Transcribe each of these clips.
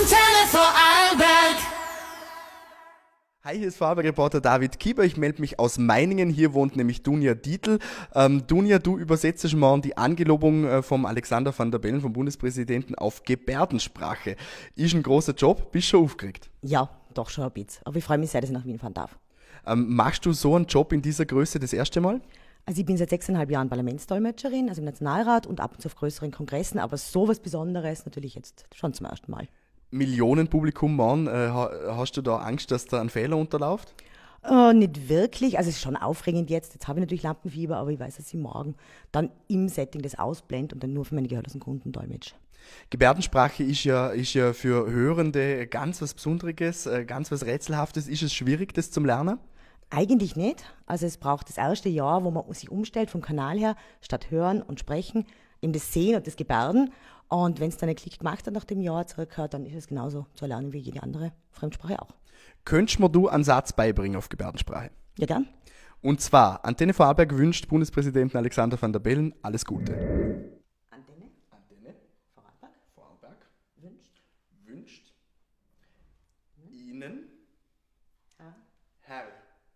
Antenne Vorarlberg. Hi, hier ist Vorarlberg-Reporter David Kieber. Ich melde mich aus Meiningen. Hier wohnt nämlich Dunja Dietl. Dunja, du übersetzt morgen die Angelobung vom Alexander Van der Bellen, vom Bundespräsidenten, auf Gebärdensprache. Ist ein großer Job. Bist du schon aufgeregt? Ja, doch schon ein bisschen. Aber ich freue mich sehr, dass ich nach Wien fahren darf. Machst du so einen Job in dieser Größe das erste Mal? Also ich bin seit 6,5 Jahren Parlamentsdolmetscherin, also im Nationalrat und ab und zu auf größeren Kongressen, aber so was Besonderes natürlich jetzt schon zum ersten Mal. Millionenpublikum, Mann. Hast du da Angst, dass da ein Fehler unterläuft? Nicht wirklich, also es ist schon aufregend jetzt. Jetzt habe ich natürlich Lampenfieber, aber ich weiß, dass ich morgen dann im Setting das ausblende und dann nur für meine gehörlosen Kunden dolmetsche. Gebärdensprache ist ja für Hörende ganz was Besonderes, ganz was Rätselhaftes. Ist es schwierig, das zum Lernen? Eigentlich nicht. Also es braucht das erste Jahr, wo man sich umstellt vom Kanal her, statt Hören und Sprechen, in das Sehen und das Gebärden. Und wenn es dann einen Klick gemacht hat nach dem Jahr zurückhört, dann ist es genauso zu erlernen wie jede andere Fremdsprache auch. Könntest mir du einen Satz beibringen auf Gebärdensprache? Ja, gern. Und zwar, Antenne Vorarlberg wünscht Bundespräsidenten Alexander Van der Bellen alles Gute. Antenne Vorarlberg wünscht Ihnen Herr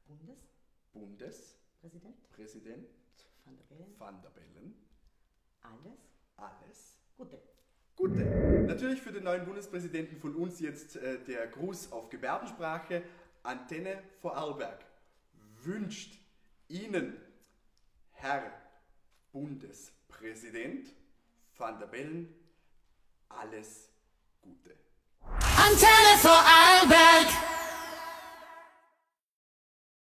Bundespräsident Van der Bellen alles Gute. Natürlich für den neuen Bundespräsidenten von uns jetzt der Gruß auf Gebärdensprache. Antenne Vorarlberg wünscht Ihnen Herr Bundespräsident Van der Bellen alles Gute. Antenne Vorarlberg.